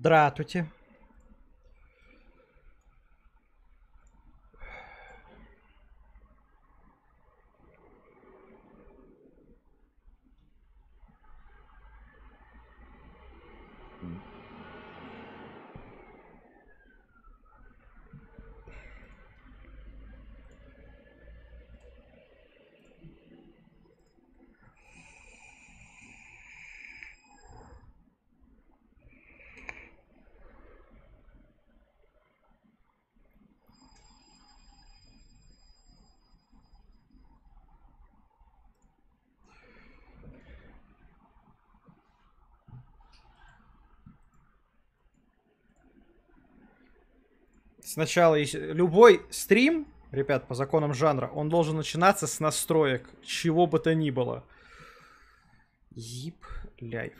Здравствуйте. Сначала любой стрим, ребят, по законам жанра, он должен начинаться с настроек, чего бы то ни было. Zip Life.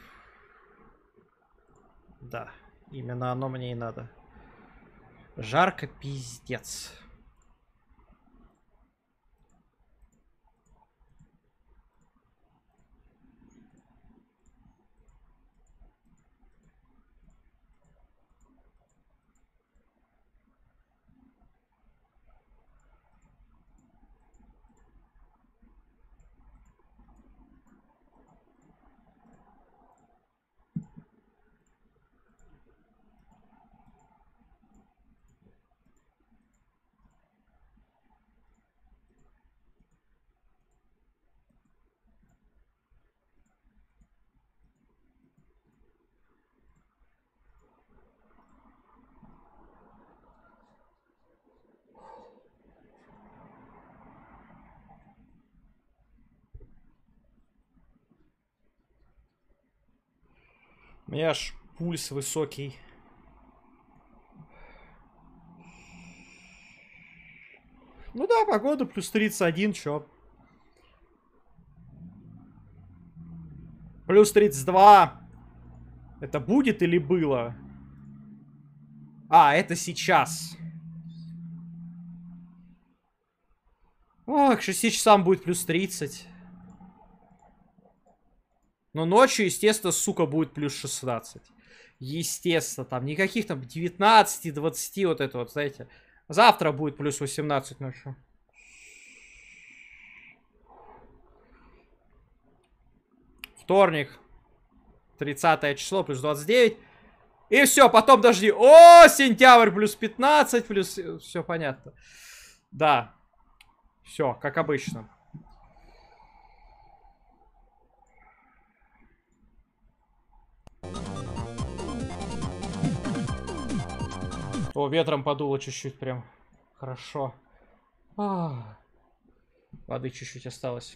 Да, именно оно мне и надо. Жарко пиздец. У меня аж пульс высокий. Ну да, погода плюс 31, чё. Плюс 32. Это будет или было? А, это сейчас. О, к 6 часам будет плюс 30. Но ночью, естественно, сука, будет плюс 16. Естественно, там никаких там 19, 20, вот это вот, знаете. Завтра будет плюс 18 ночью. Вторник. 30 число, плюс 29. И все, потом дожди. О, сентябрь, плюс 15, плюс... Все понятно. Да. Все, как обычно. О, ветром подуло чуть-чуть прям. Хорошо. Воды чуть-чуть осталось.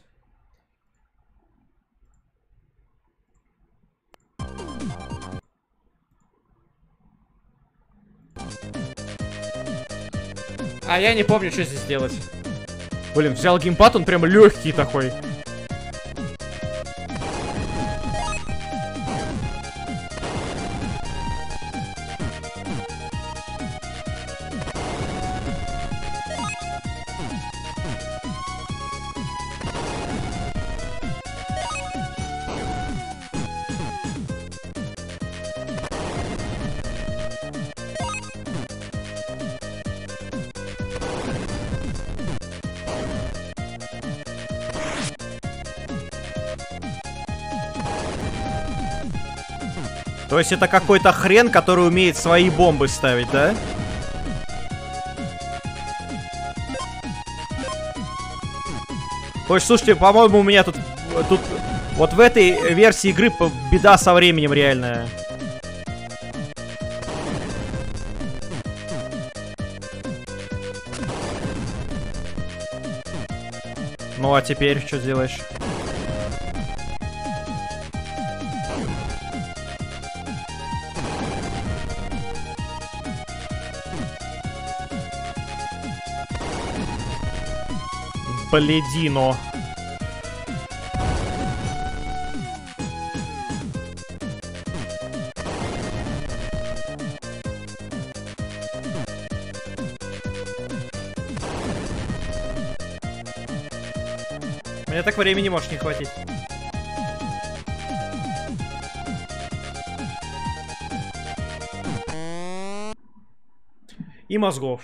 А я не помню, что здесь делать. Блин, взял геймпад, он прям легкий такой. То есть это какой-то хрен, который умеет свои бомбы ставить, да? То есть, слушайте, по-моему, у меня тут вот в этой версии игры беда со временем реальная. Ну а теперь что делаешь? Бледино. Мне так времени может не хватить. и мозгов.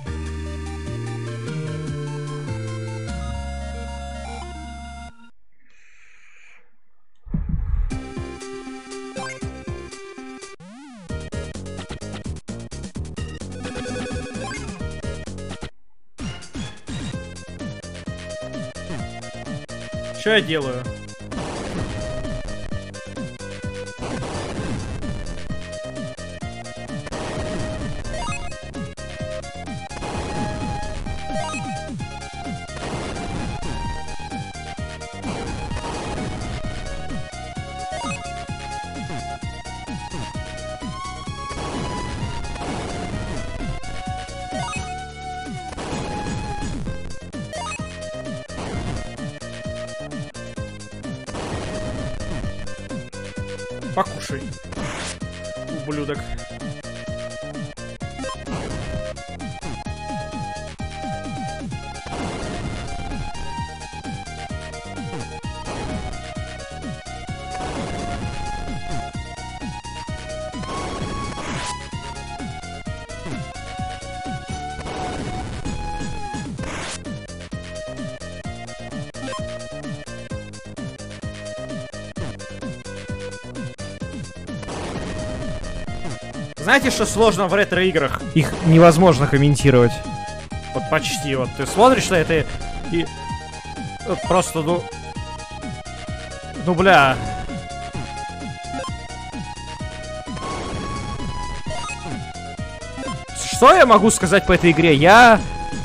Что я делаю? Покушай, ублюдок. Знаете, что сложно в ретро-играх? Их невозможно комментировать. Вот почти. Вот ты смотришь на это и... Вот просто, ну... Ну, бля... Что я могу сказать по этой игре? Я...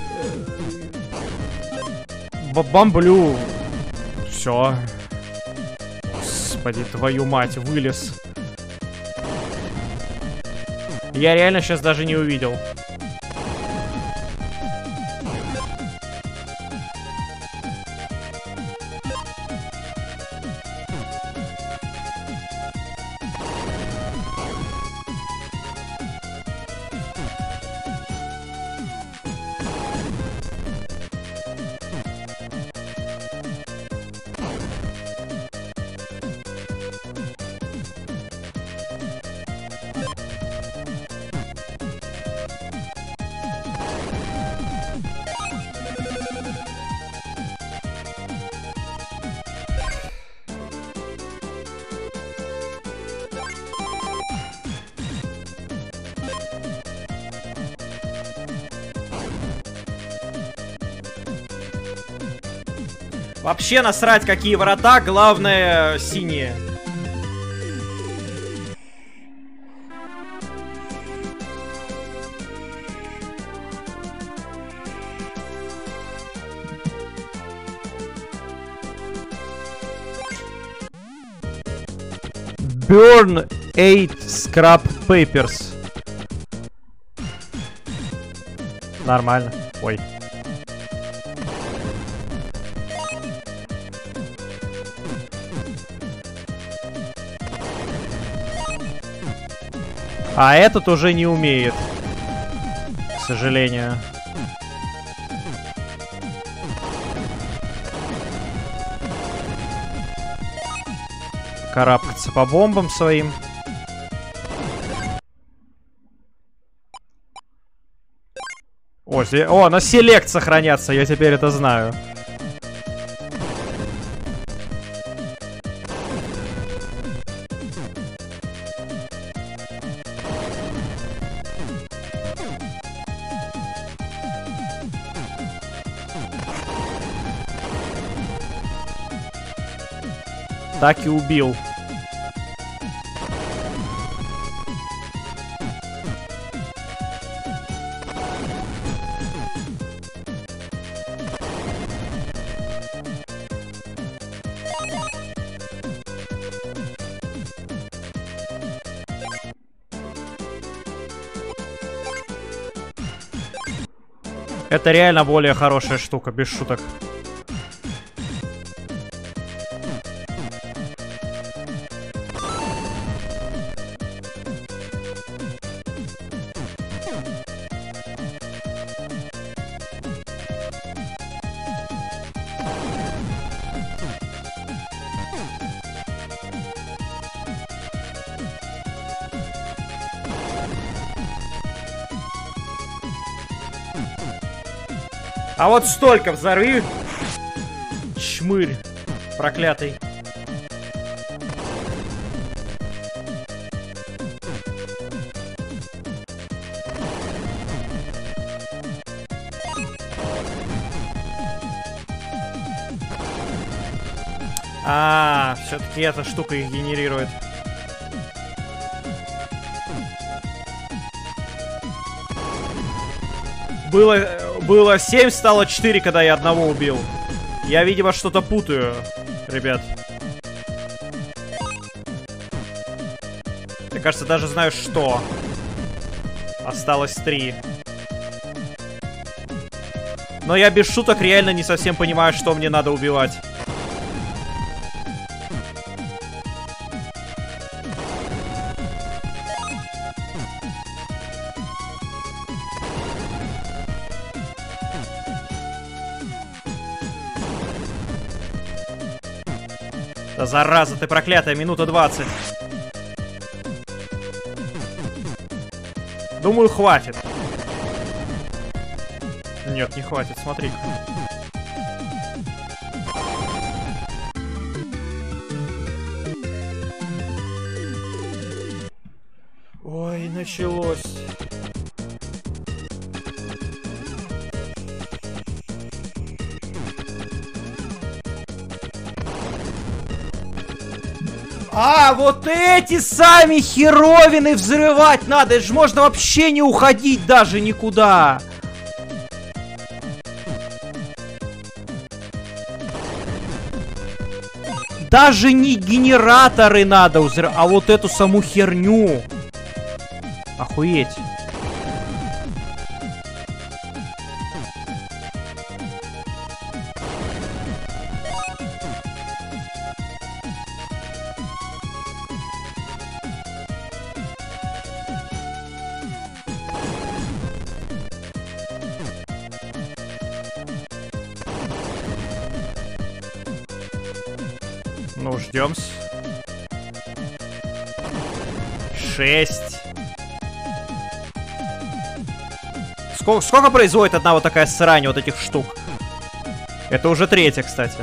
Бомблю. Все. Господи, твою мать, вылез. Я реально сейчас даже не увидел. Вообще насрать, какие врата, главное синие. Burn 8 scrap papers. Нормально. Ой. А этот уже не умеет, к сожалению. Карабкаться по бомбам своим. О, на селект сохранятся, я теперь это знаю. Так и убил. Это реально более хорошая штука, без шуток. А вот столько взорви. Чмырь проклятый. А, все-таки эта штука их генерирует. Было 7, стало 4, когда я одного убил. Я, видимо, что-то путаю, ребят. Мне кажется, даже знаю, что. Осталось 3. Но я без шуток реально не совсем понимаю, что мне надо убивать. Да зараза ты проклятая, минута 20. Думаю, хватит. Нет, не хватит, смотри. Ой, началось. А, вот эти сами херовины взрывать надо. Это же можно вообще не уходить даже никуда. Даже не генераторы надо взрывать, а вот эту саму херню. Охуеть. Ну, ждем. 6. Сколько производит одна вот такая срань вот этих штук? Это уже 3-я, кстати.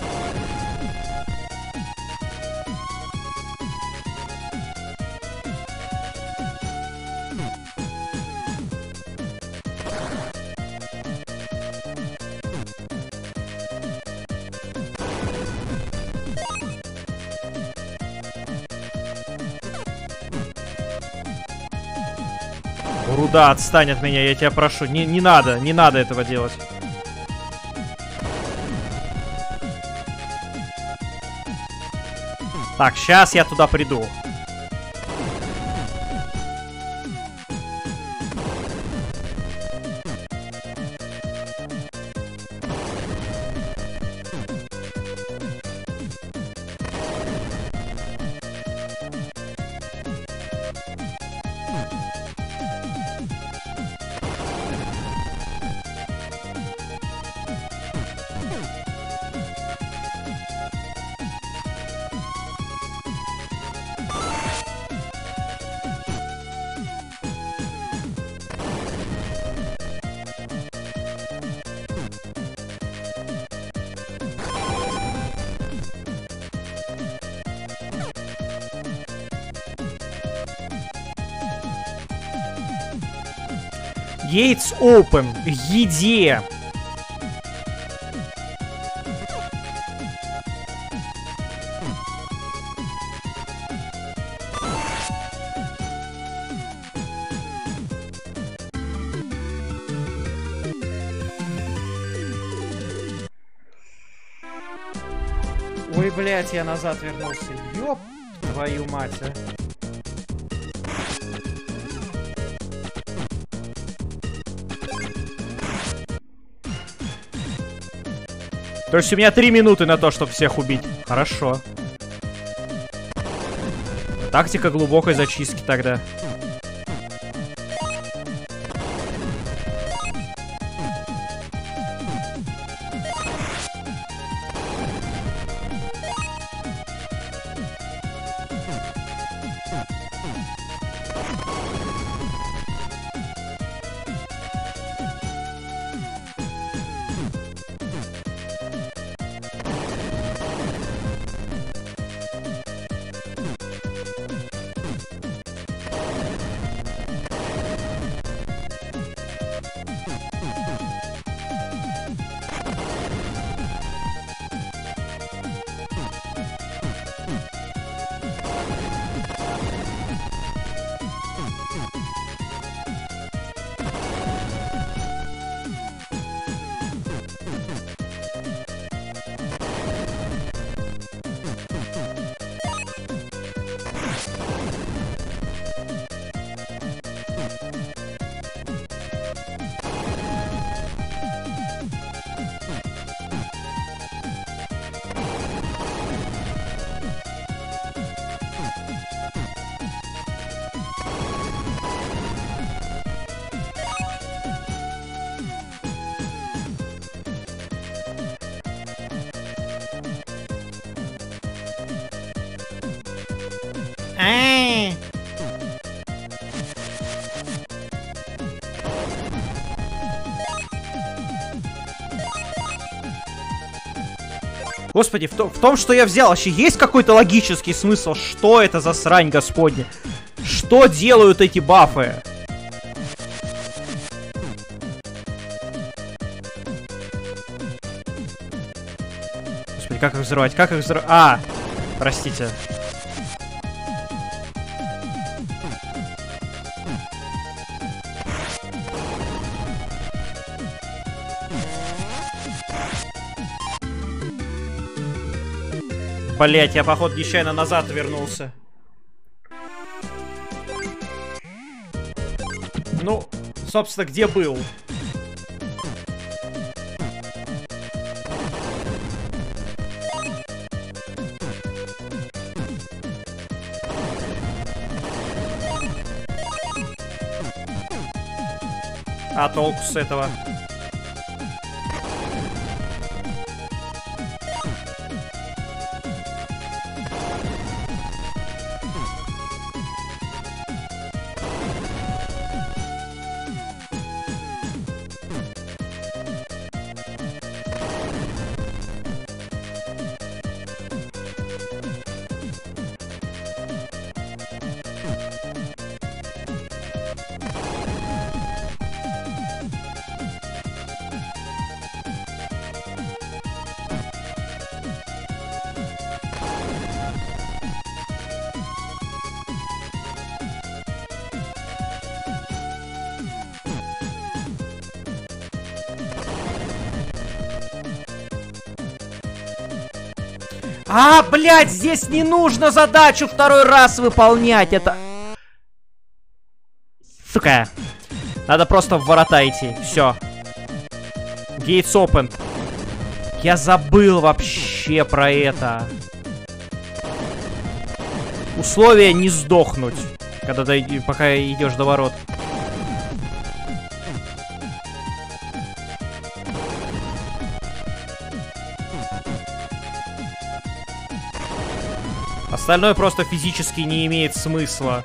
Руда, отстань от меня, я тебя прошу. Не надо этого делать. Так, сейчас я туда приду. Gates open. Еде. Ой, блядь, я назад вернулся. Ёб твою мать, а. То есть у меня 3 минуты на то, чтобы всех убить. Хорошо. Тактика глубокой зачистки тогда. Господи, в том, что я взял, вообще есть какой-то логический смысл? Что это за срань, господня? Что делают эти бафы? Господи, как их взрывать? Как их взрывать? А, простите. Блять, я, походу, нечаянно назад вернулся. Ну, собственно, где был? А толку с этого? А, блядь, здесь не нужно задачу второй раз выполнять, это... Сука. Надо просто в ворота идти, все. Gates opened. Я забыл вообще про это. Условие не сдохнуть, когда пока идешь до ворот. Остальное просто физически не имеет смысла.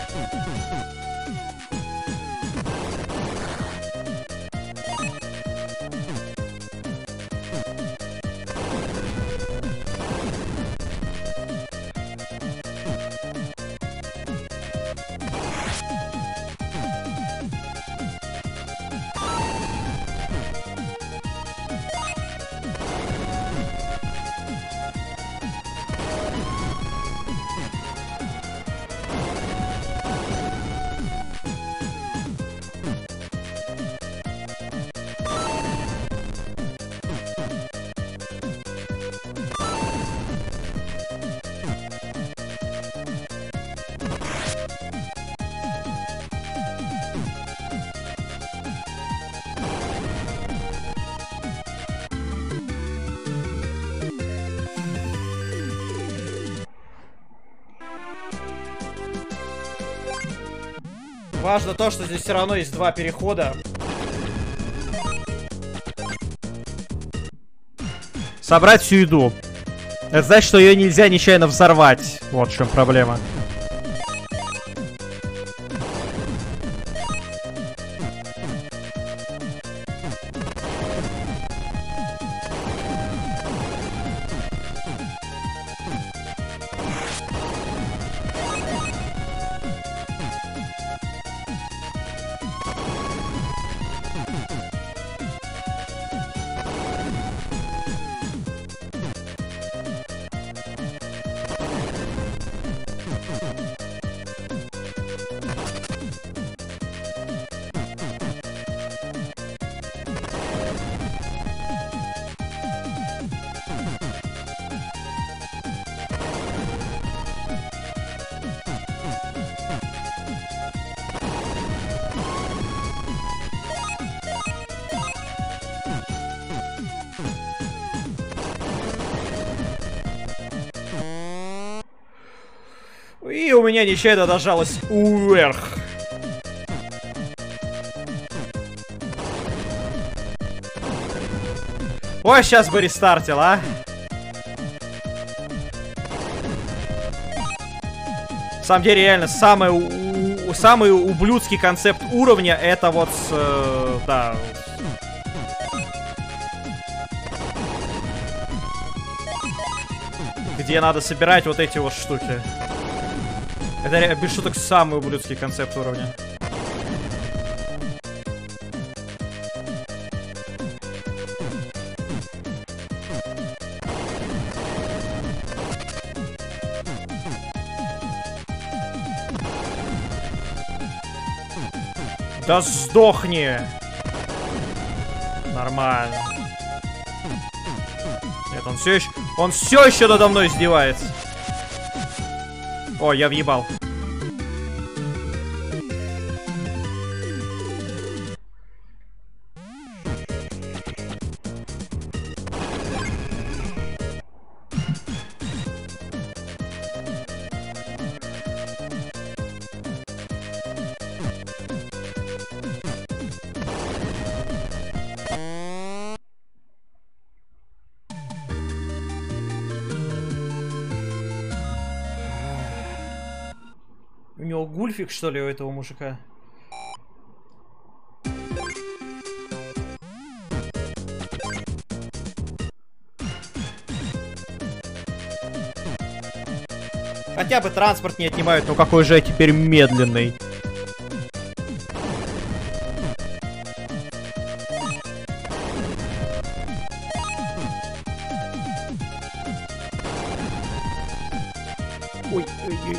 Важно то, что здесь все равно есть два перехода. Собрать всю еду. Это значит, что ее нельзя нечаянно взорвать. Вот в чем проблема. И у меня нечаянно дожалось вверх. Ой, сейчас бы рестартил, а. На самом деле, реально, самый ублюдский концепт уровня это вот да. где надо собирать вот эти вот штуки. Это, без шуток, самый ублюдский концепт уровня. Да сдохни! Нормально. Нет, он все еще надо мной издевается. О, я въебал. У него гульфик, что ли, у этого мужика? Хотя бы транспорт не отнимают, но какой же я теперь медленный. Ой, ой, ой.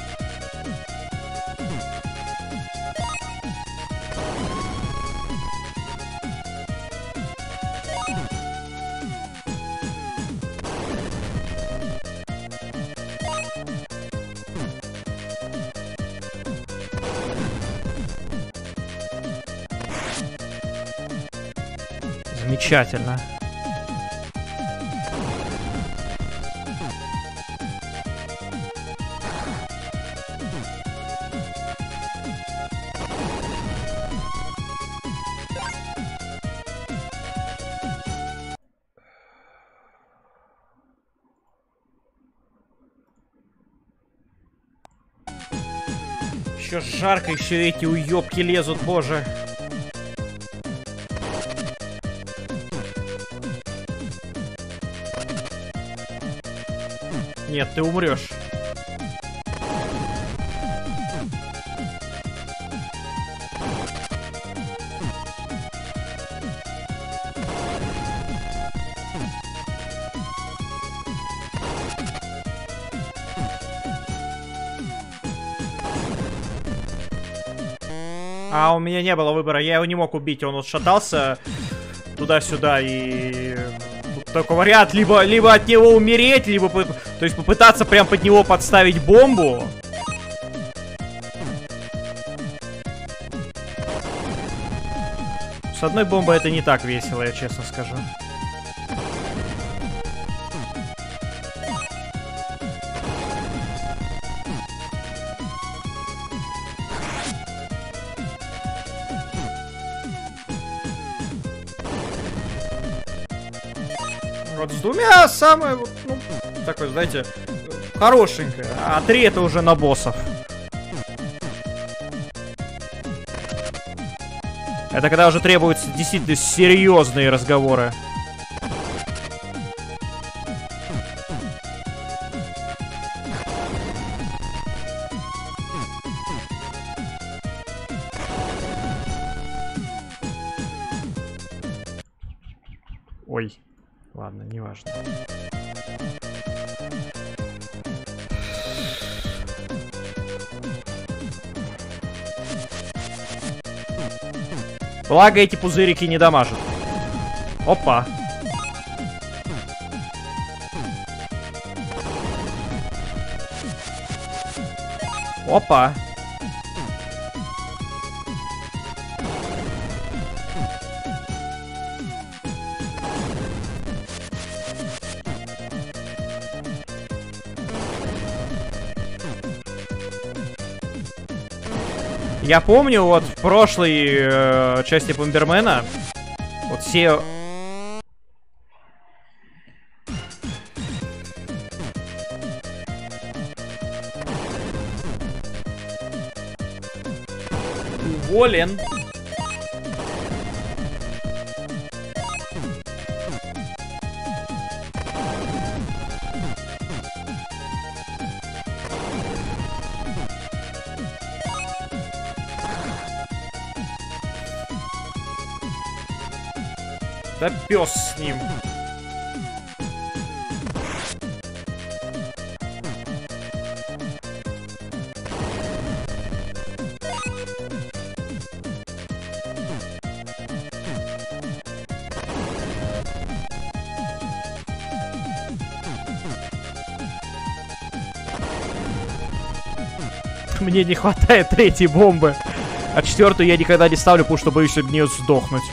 Замечательно. Еще жарко, еще эти уёбки лезут, боже. Нет, ты умрешь. А у меня не было выбора, я его не мог убить, он вот шатался туда-сюда и... Тут такой вариант, либо от него умереть, либо... То есть попытаться прям под него подставить бомбу. С одной бомбой это не так весело, я честно скажу. Вот с двумя самое, вот, ну, такое, знаете, хорошенькое. А 3 это уже на боссов. Это когда уже требуются действительно серьезные разговоры. Ой. Ладно, неважно. Благо эти пузырики не дамажат. Опа. Опа. Я помню, вот в прошлой части Бомбермена, вот все... Уволен. Да пес с ним. Мне не хватает третьей бомбы. А четвертую я никогда не ставлю, потому что боюсь об нее сдохнуть.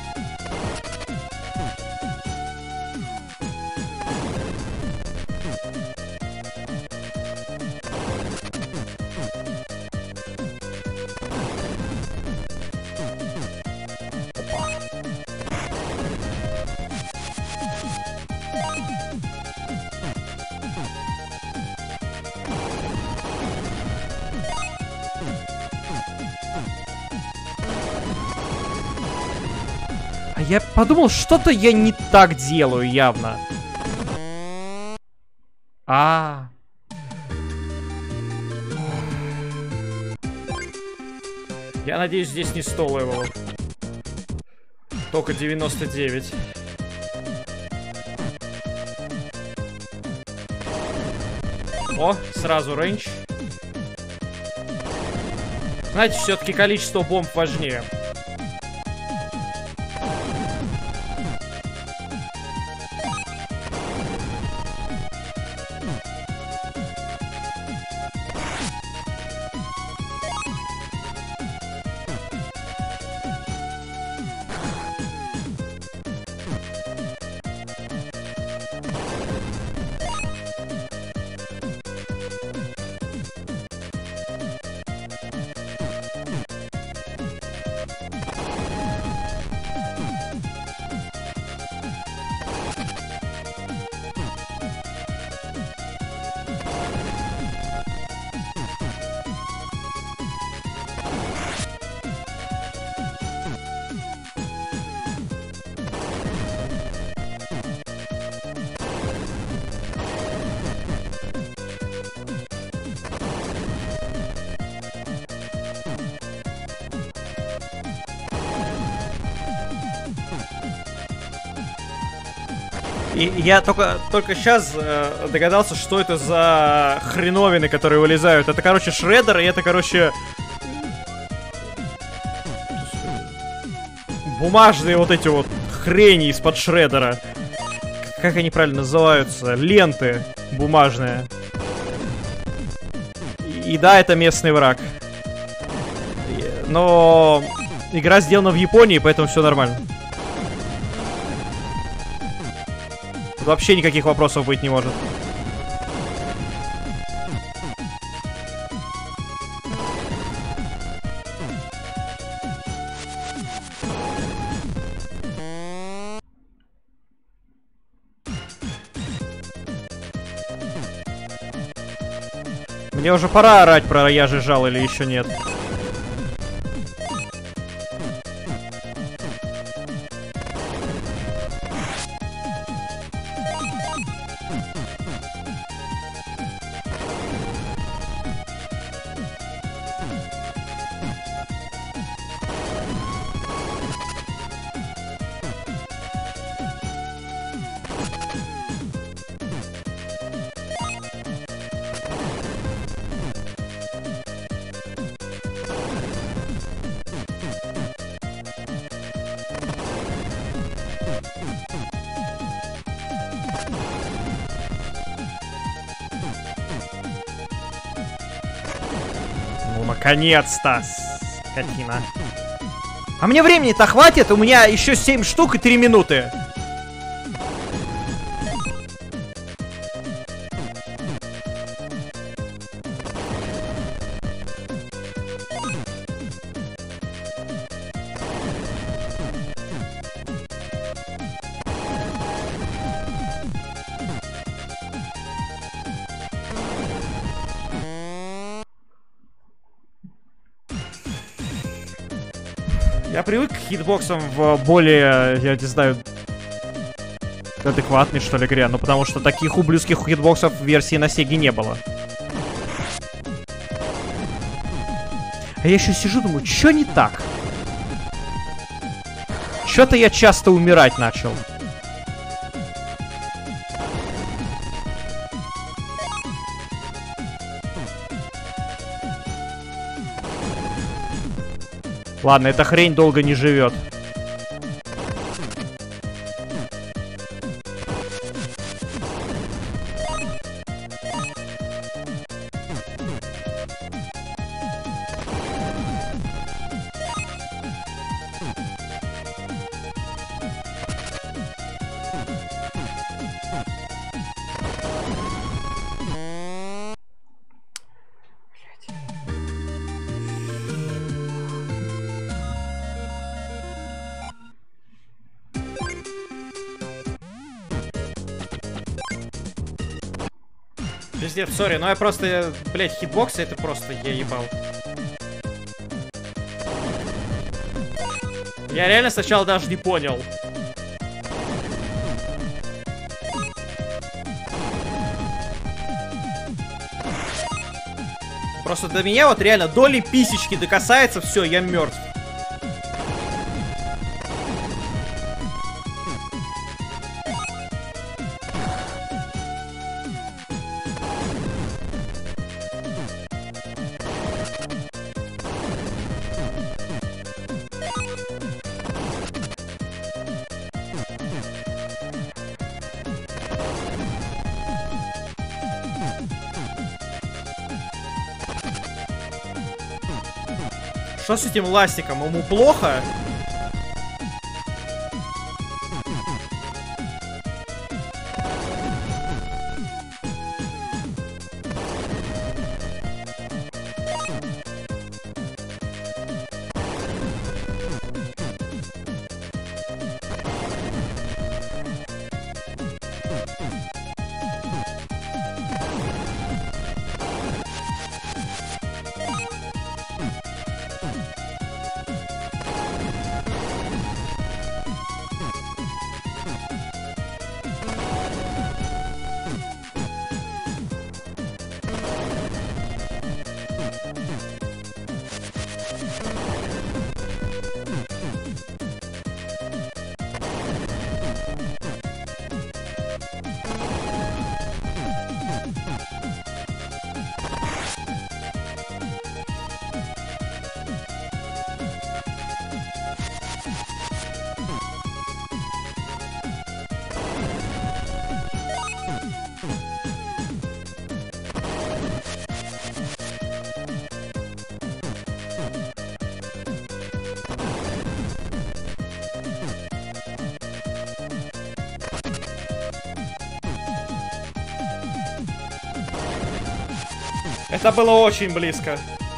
Я подумал, что-то я не так делаю явно. Я надеюсь, здесь не 100 левелов. Только 99. О, сразу рейндж. Знаете, все-таки количество бомб важнее. И я только сейчас догадался, что это за хреновины, которые вылезают. Это, короче, шреддер, и это, короче... бумажные вот эти вот хрени из-под шреддера. Как они правильно называются? Ленты бумажные. И да, это местный враг. Но игра сделана в Японии, поэтому все нормально. Тут вообще никаких вопросов быть не может. Мне уже пора орать про «Я же жал» или еще нет? Ну, наконец-то, скотина. А мне времени-то хватит? У меня еще 7 штук и 3 минуты. Я привык к хитбоксам в более, я не знаю, адекватной, что ли, игре. Ну, потому что таких ублюдских хитбоксов в версии на Сеге не было. А я еще сижу, думаю, что не так? Чё-то я часто умирать начал. Ладно, эта хрень долго не живет. Пиздец, сори, но я просто, блять, хитбоксы это просто я ебал. Я реально сначала даже не понял. Просто до меня вот реально доли писечки докасается, все, я мертв. Что с этим ластиком? Ему плохо? Это было очень близко.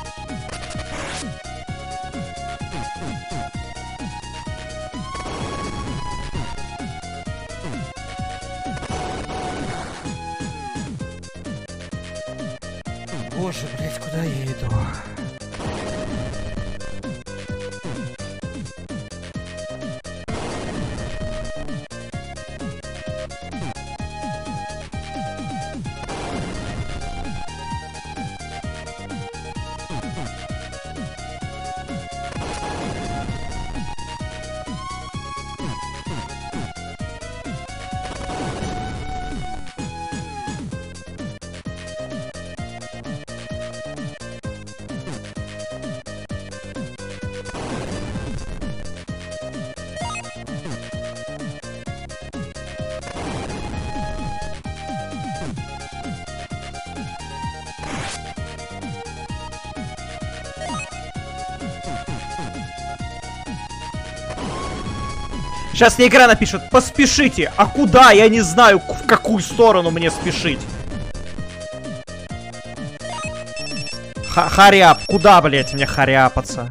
Боже, блядь, куда я иду? Сейчас мне игра напишет: поспешите. А куда? Я не знаю, в какую сторону мне спешить. Харяп. Куда, блять, мне харяпаться?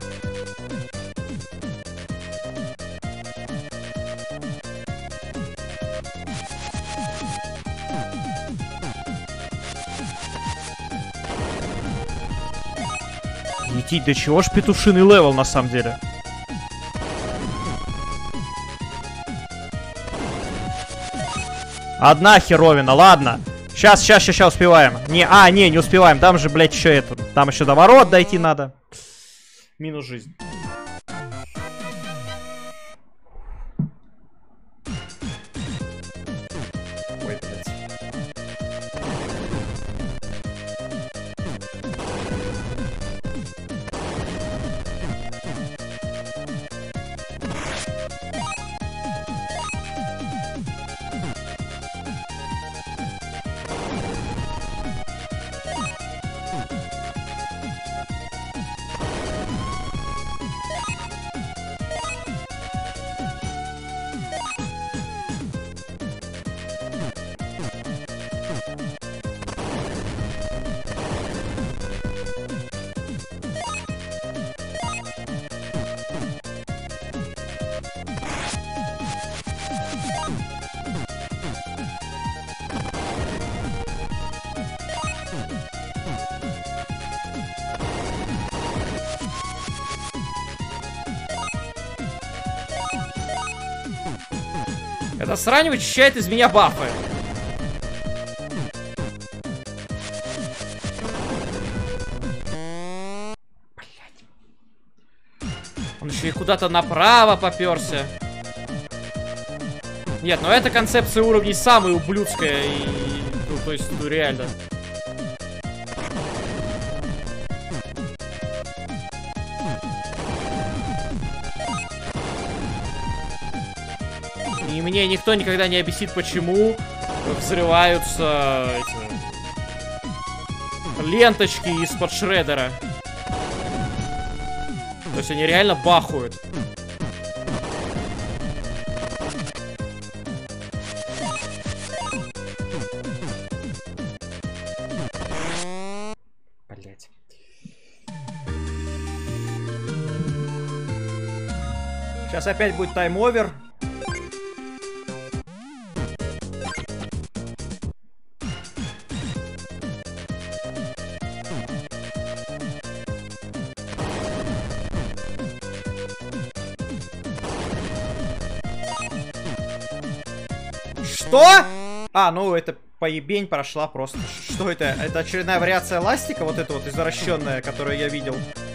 Лететь, до чего ж петушиный левел на самом деле? Одна херовина, ладно. Сейчас успеваем. Не успеваем. Там же, блядь, еще это. Там еще до ворот дойти надо. Минус жизнь. Это срань вычищает из меня бафы. Он еще и куда-то направо попёрся. Нет, ну эта концепция уровней самая ублюдская. И, ну, то есть, ну реально. И мне никто никогда не объяснит, почему взрываются эти ленточки из-под шреддера. То есть они реально бахают. Блять. Сейчас опять будет тайм-овер. Что? А, ну это поебень прошла просто. Что это? Это очередная вариация ластика, вот эта вот извращенная, которую я видел.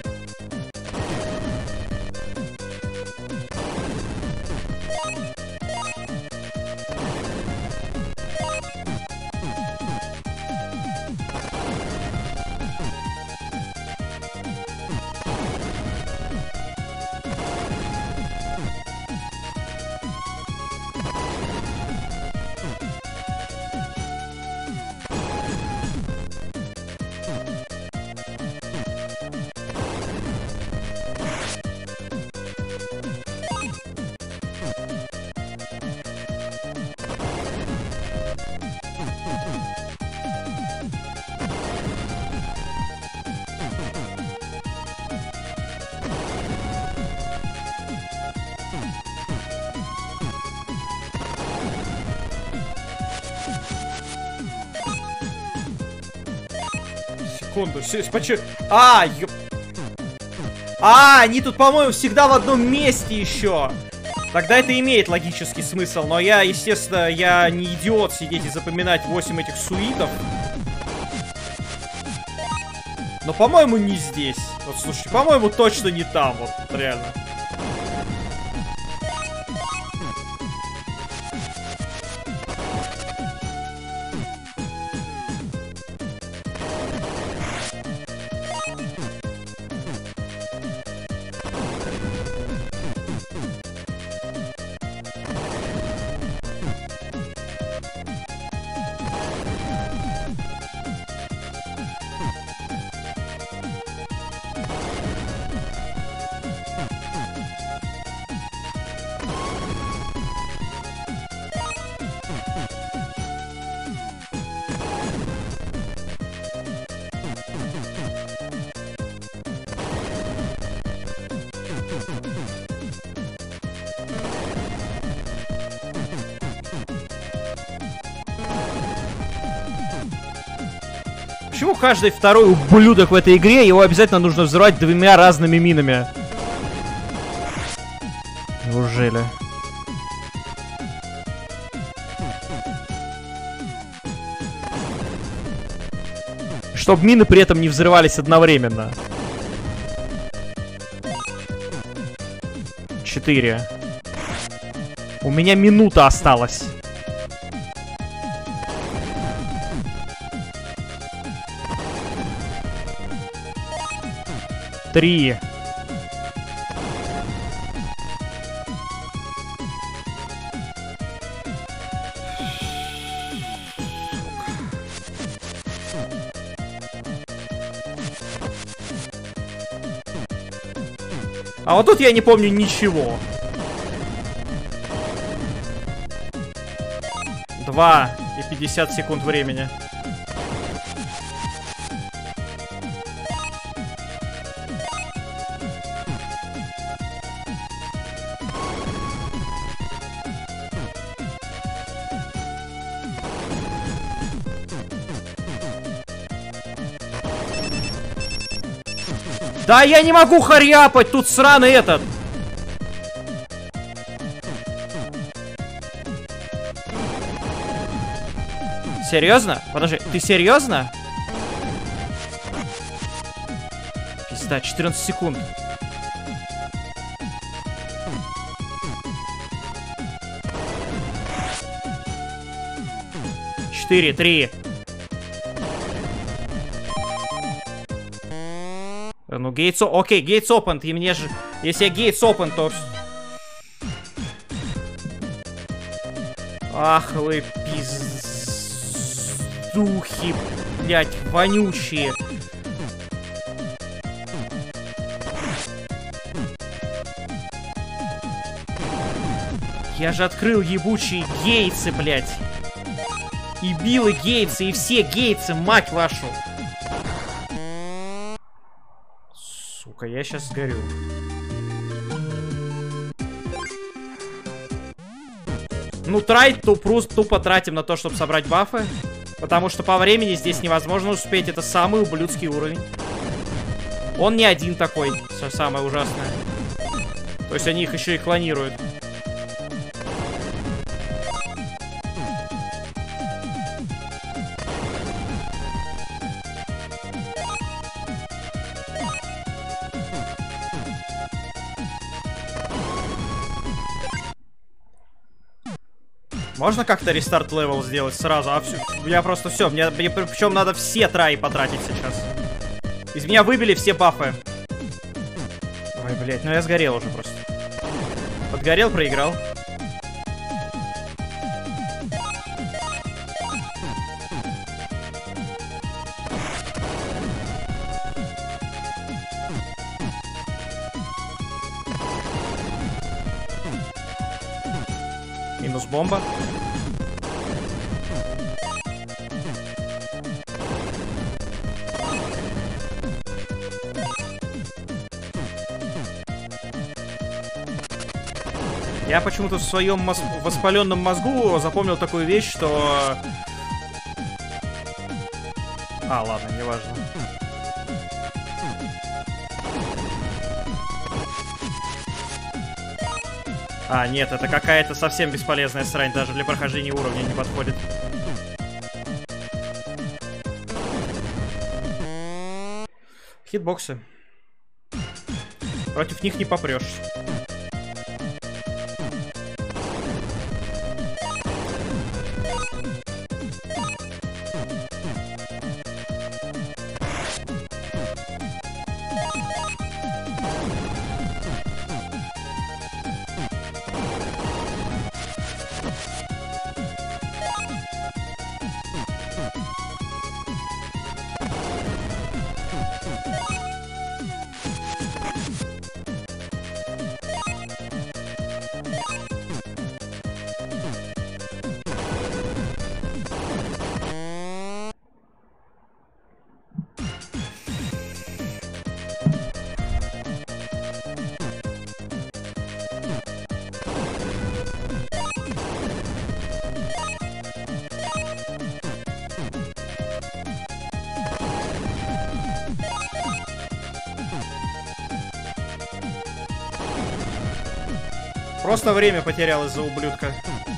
Секунду, почему? Они тут, по-моему, всегда в одном месте еще. Тогда это имеет логический смысл. Но я, естественно, я не идиот сидеть и запоминать 8 этих суитов. Но, по-моему, не здесь. Вот, слушайте, по-моему, точно не там. Вот, реально. Почему каждый второй ублюдок в этой игре, его обязательно нужно взрывать 2 разными минами? Неужели? Чтоб мины при этом не взрывались одновременно. 4. У меня минута осталась. 3. А вот тут я не помню ничего. 2 и 50 секунд времени. Да я не могу харяпать, тут сраный этот. Серьезно? Подожди, ты серьезно? Пизда, 14 секунд. Четыре, 3. Ну, Gates... Окей, Gates Open, и мне же... Если я Gates Open, то... Ах вы пиздухи, блять, вонючие. Я же открыл ебучие Гейтсы, блять. И Билл, и Гейтсы, и все Гейтсы, мать вашу. Сука, я сейчас сгорю. Ну, трайт тупо тратим на то, чтобы собрать бафы. Потому что по времени здесь невозможно успеть. Это самый ублюдский уровень. Он не один такой, все самое ужасное. То есть они их еще и клонируют. Можно как-то рестарт левел сделать сразу? А все, я просто все. Мне причем надо все траи потратить сейчас. Из меня выбили все бафы. Ой, блядь, ну я сгорел уже просто. Подгорел, проиграл. Минус бомба. Я почему-то в своем воспаленном мозгу запомнил такую вещь, что... А, ладно, неважно. А, нет, это какая-то совсем бесполезная срань, даже для прохождения уровня не подходит. Хитбоксы. Против них не попрешь. Просто время потерял из-за ублюдка.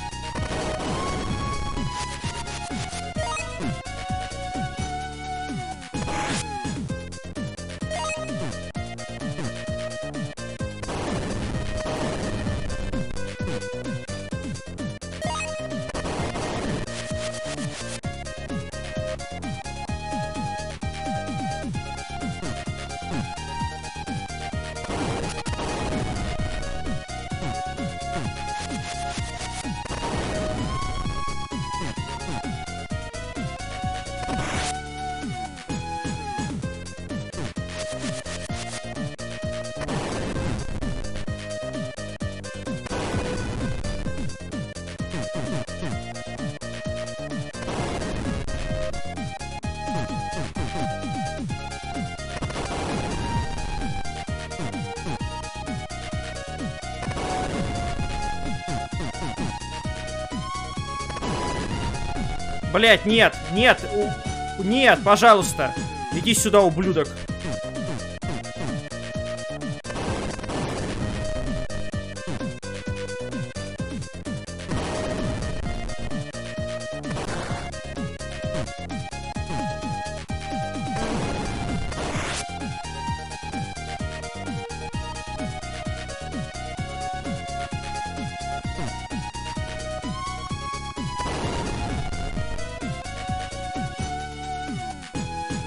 Блять, нет, нет, нет, пожалуйста. Иди сюда, ублюдок.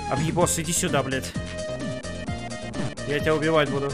Объебос, иди сюда, блядь. Я тебя убивать буду.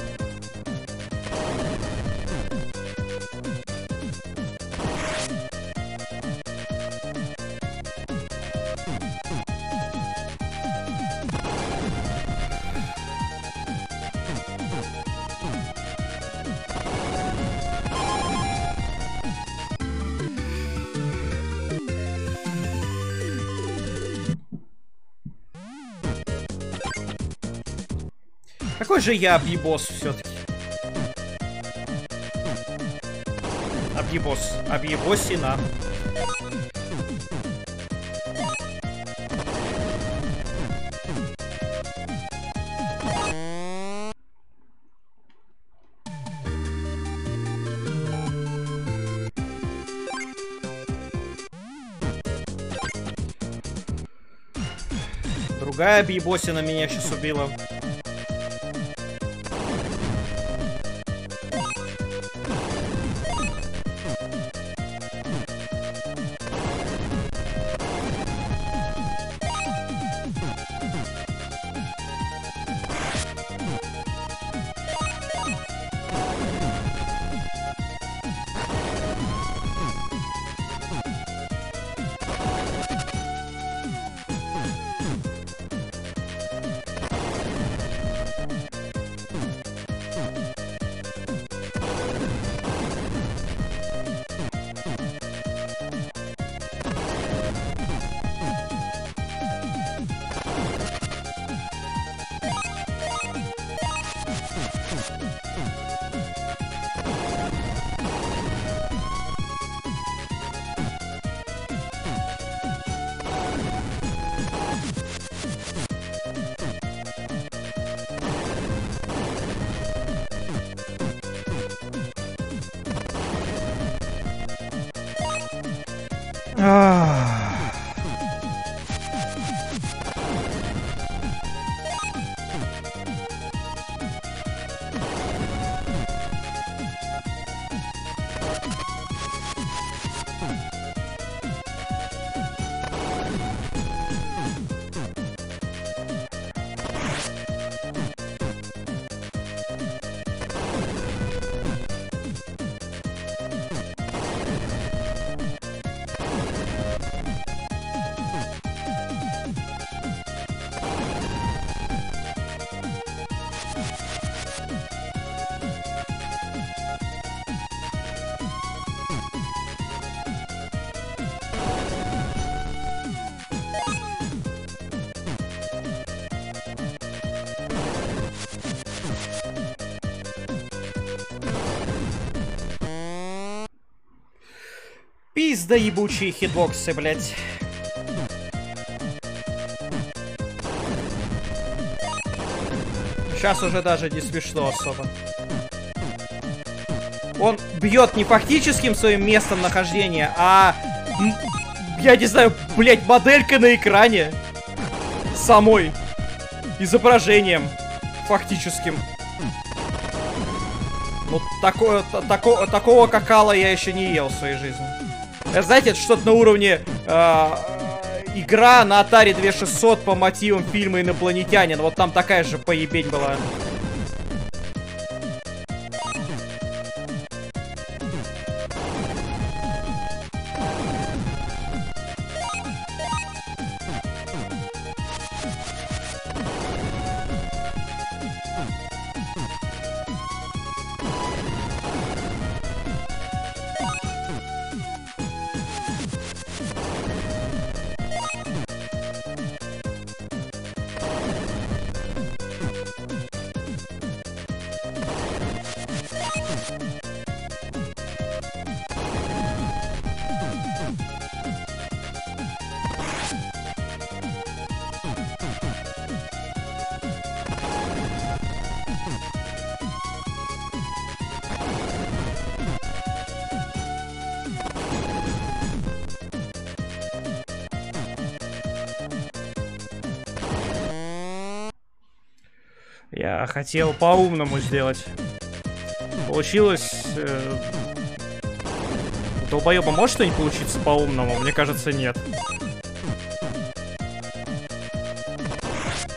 Какой же я объебос все-таки? Объебос. Объебосина. Другая объебосина меня сейчас убила. Пизда ебучие хитбоксы, блядь. Сейчас уже даже не смешно особо. Он бьет не фактическим своим местом нахождения, а... Я не знаю, блядь, моделькой на экране. Самой. Изображением. Фактическим. Ну, такого какала я еще не ел в своей жизни. Знаете, это что-то на уровне игра на Atari 2600 по мотивам фильма «Инопланетянин». Вот там такая же поебень была. Я хотел по-умному сделать. Получилось... У долбоеба может что-нибудь получиться по-умному? Мне кажется, нет.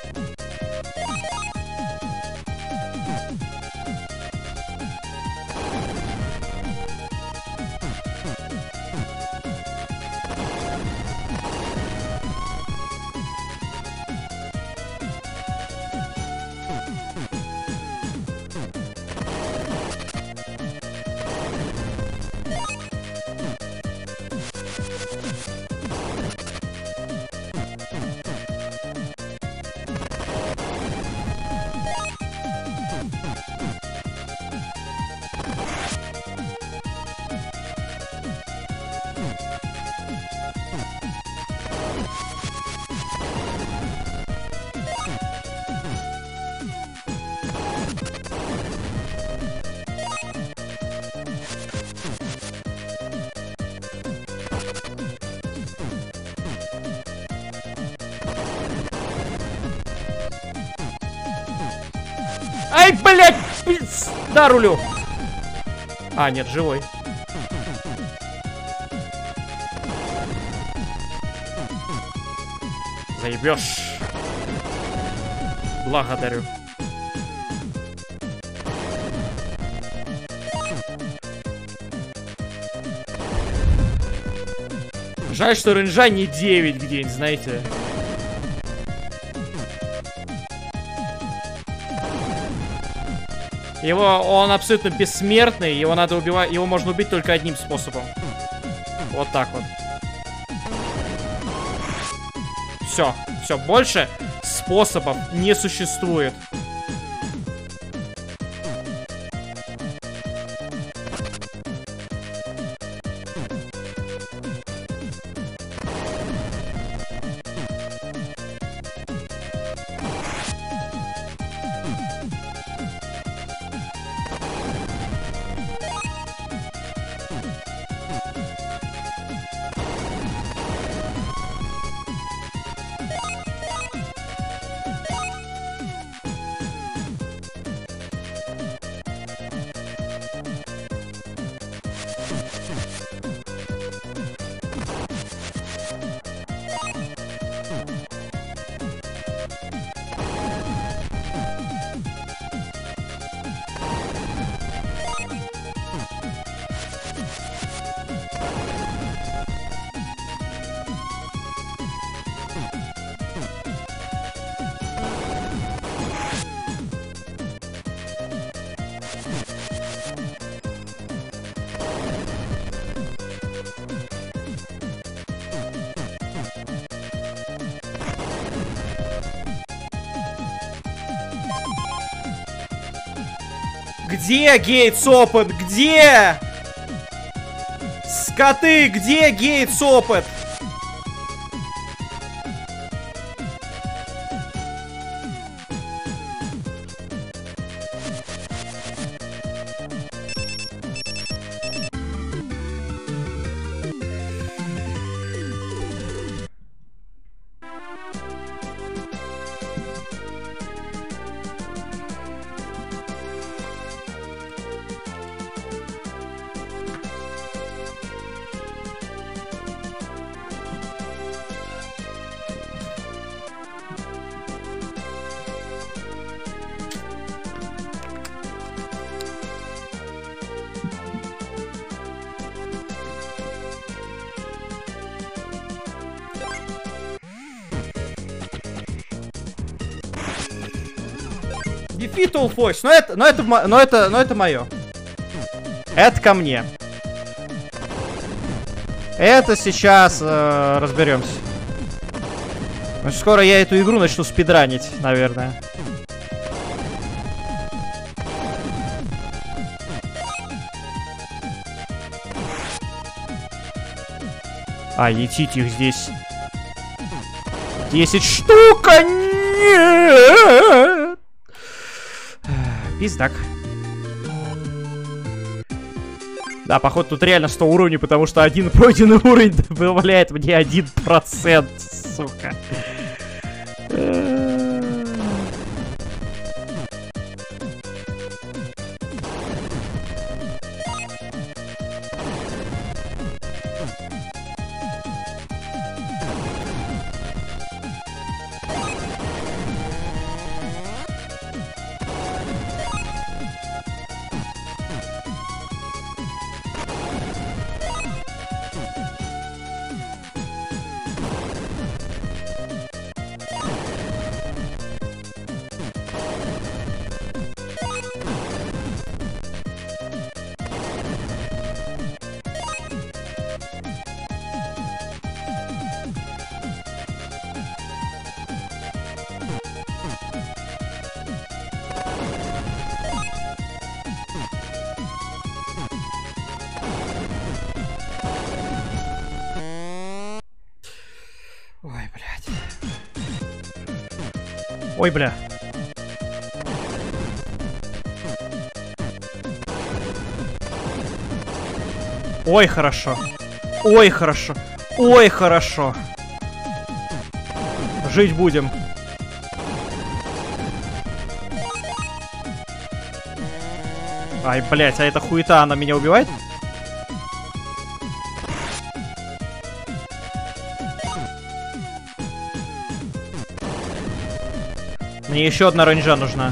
Ай, блядь! Да, рулю. А, нет, живой. Заебешь. Благодарю. Жаль, что рейнджа не 9 где-нибудь, знаете. Он абсолютно бессмертный, его надо убивать, его можно убить только одним способом. Вот так вот. Все, больше способов не существует. Где Гейтс опыт? Где? Скоты, где Гейтс опыт? Defeat all foes. Но это мое. Это ко мне. Это сейчас разберемся. Скоро я эту игру начну спидранить, наверное. А, етить их здесь 10 штук, а нет! Пиздак. Да, походу тут реально 100 уровней, потому что один пройденный уровень добавляет мне 1%, сука. Ой, блядь. Ой, бля. Ой, хорошо. Ой, хорошо. Ой, хорошо. Жить будем. Ай, блять, а эта хуета, она меня убивает? Мне еще одна рейнджа нужна.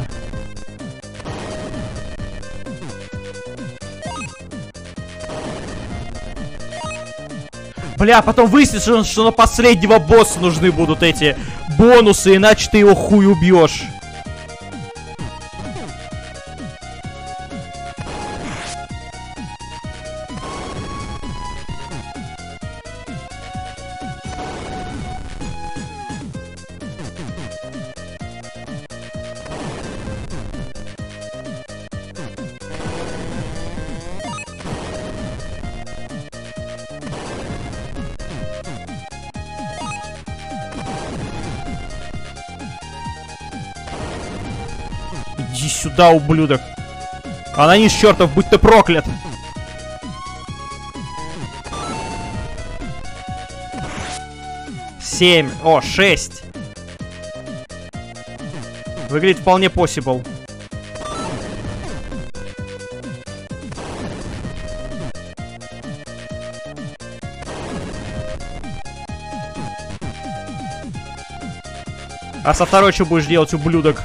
Бля, потом выяснится, что на последнего босса нужны будут эти бонусы, иначе ты его хуй убьешь. Иди сюда, ублюдок. Анонис чертов, будь ты проклят. Семь. О, 6. Выглядит вполне possible. А со второй что будешь делать, ублюдок?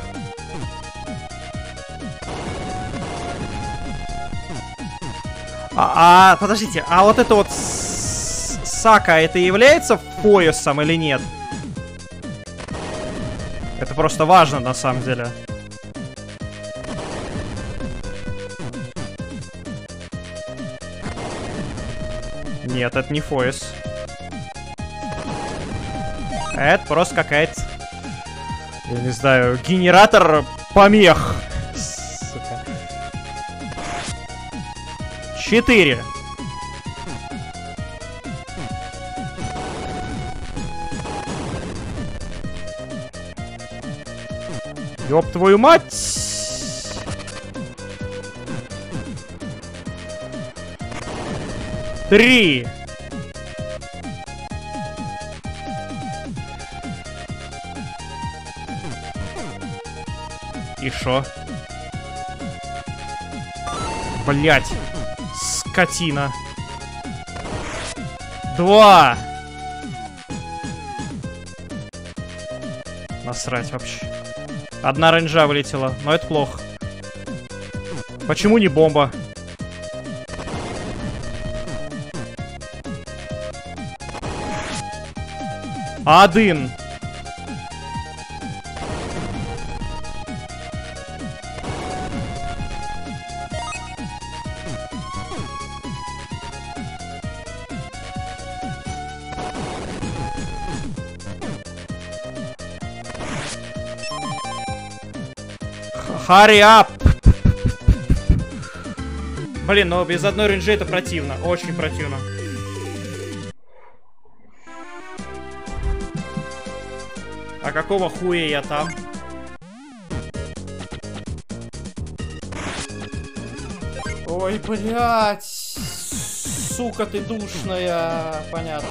Подождите, а вот это вот Сака, это является поясом или нет? Это просто важно на самом деле. Нет, это не пояс. Это просто какая-то, я не знаю, генератор помех. 4. Ёб твою мать! Три. И шо? Блять. Скотина. 2. Насрать вообще. Одна рейнджа вылетела, но это плохо. Почему не бомба? Один. Hurry up! Блин, но без одной рейнджи это противно. Очень противно. А какого хуя я там? Ой, блядь. Сука ты душная. Понятно.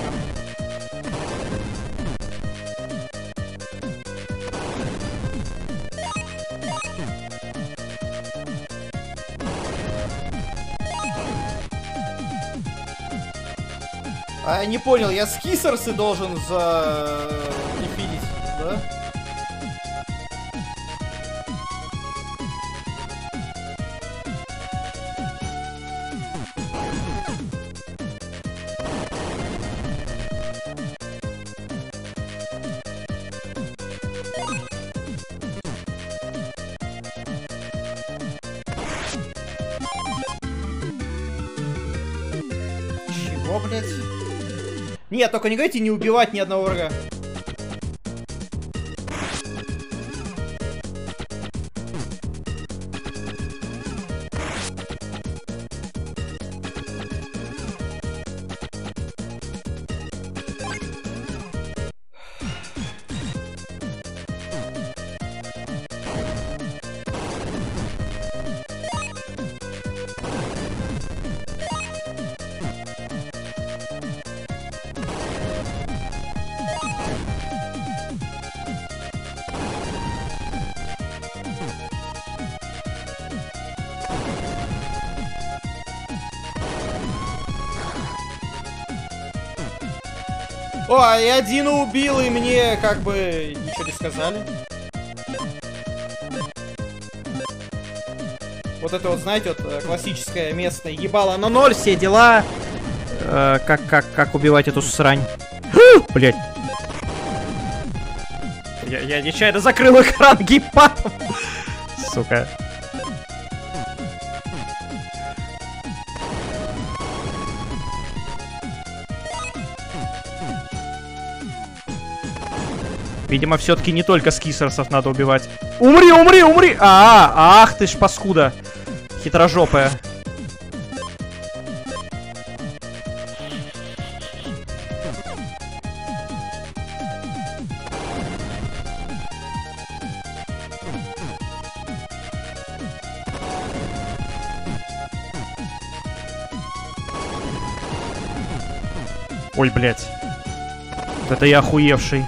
А я не понял, я скисерсы должен инфинить, да? Чего, блядь? Нет, только не говорите не убивать ни одного врага. О, и один убил, и мне как бы ничего не сказали. Вот это вот, знаете, вот классическое местное ебало на 0, все дела. Как убивать эту срань? Блять. Я нечаянно закрыл экран геймпадом. Сука. Видимо, все-таки не только скисерсов надо убивать. Умри, умри, умри! Ах ты ж паскуда. Хитрожопая. Ой, блядь. Вот это я охуевший.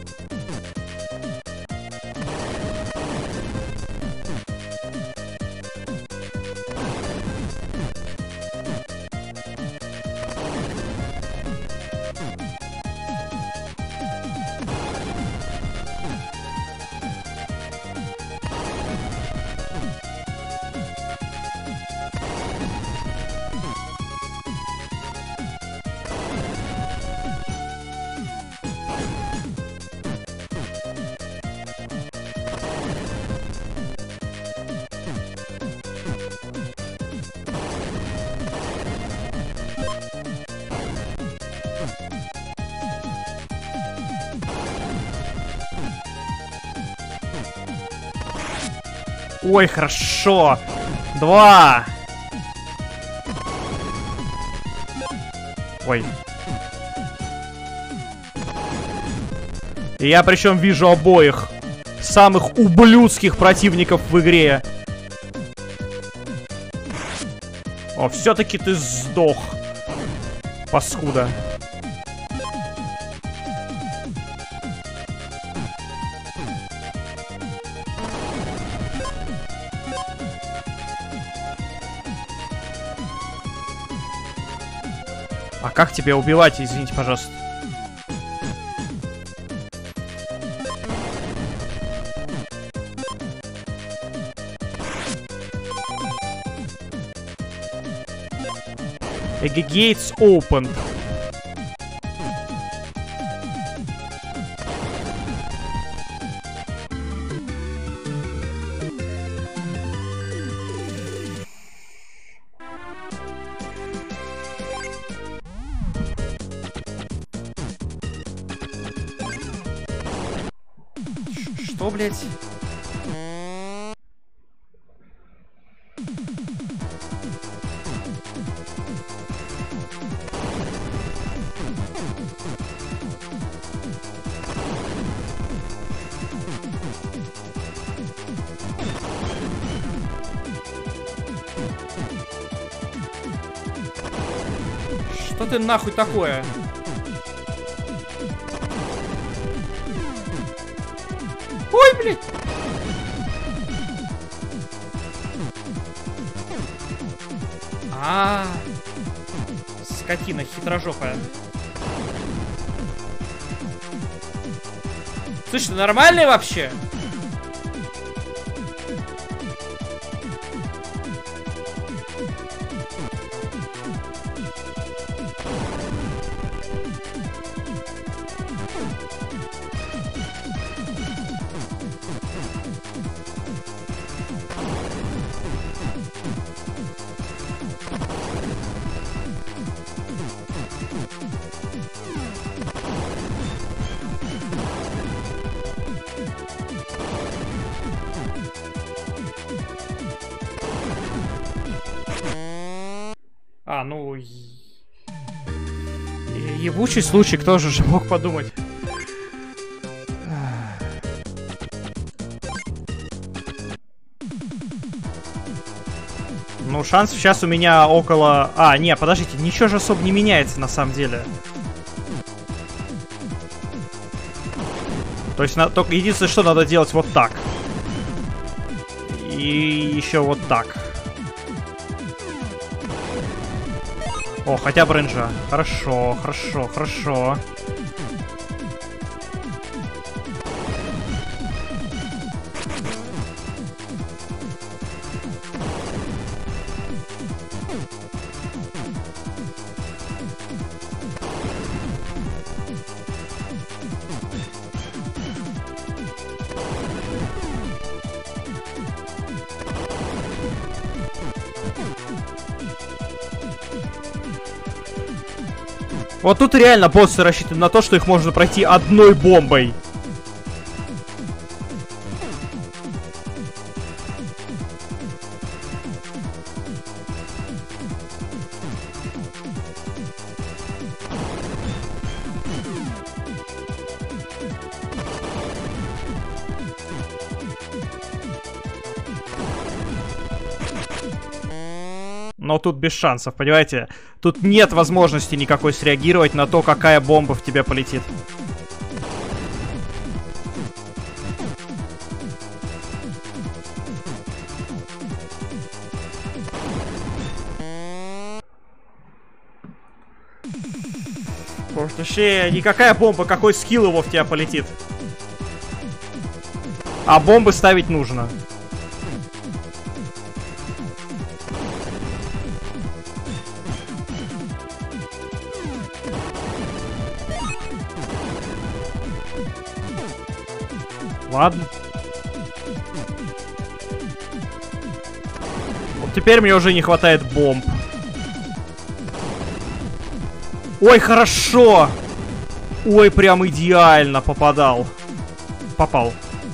Ой, хорошо. 2. Ой. И я причем вижу обоих самых ублюдских противников в игре. О, все-таки ты сдох, паскуда. А как тебя убивать, извините, пожалуйста? Gates open. Что, блядь? Что ты нахуй такое? Ой, блядь! Скотина хитрожопая. Слышь, ты нормальный вообще? Ну... Ебучий случай, кто же мог подумать? Ну, шанс сейчас у меня около... не, подождите, ничего же особо не меняется на самом деле. То есть, только единственное, что надо делать вот так. И еще вот так. О, хотя бы рейнджа. Хорошо, хорошо, хорошо. Вот тут реально боссы рассчитаны на то, что их можно пройти одной бомбой. Но тут без шансов, понимаете? Тут нет возможности никакой среагировать на то, какая бомба в тебя полетит. Точнее, никакая бомба, какой скилл его в тебя полетит. А бомбы ставить нужно. Ладно. Вот теперь мне уже не хватает бомб. Ой, хорошо! Ой, прям идеально попадал. Попал.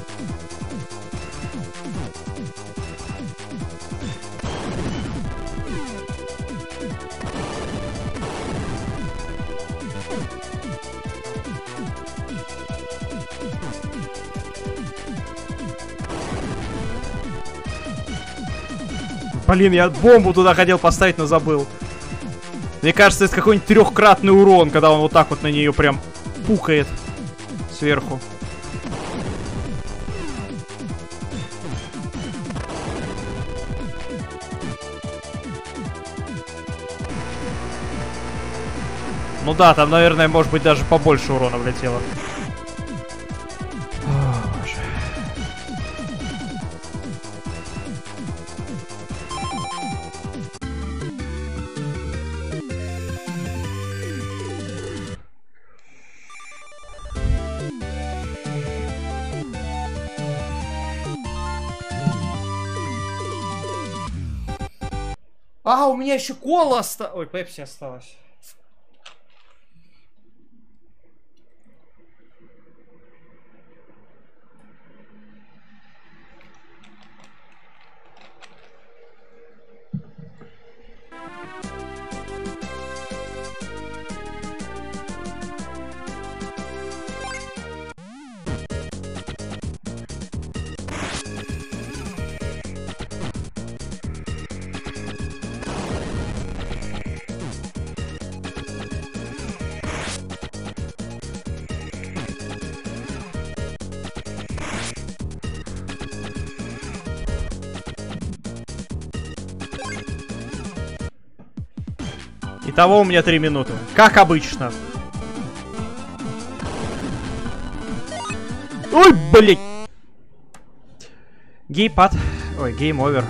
Блин, я бомбу туда хотел поставить, но забыл. Мне кажется, это какой-нибудь трехкратный урон, когда он вот так вот на нее прям пукает сверху. Ну да, там, наверное, может быть, даже побольше урона влетело. А, у меня еще кола осталась. Ой, пепси осталась. Итого у меня 3 минуты. Как обычно. Ой, блядь. Гейпад. Ой, гейм-овер.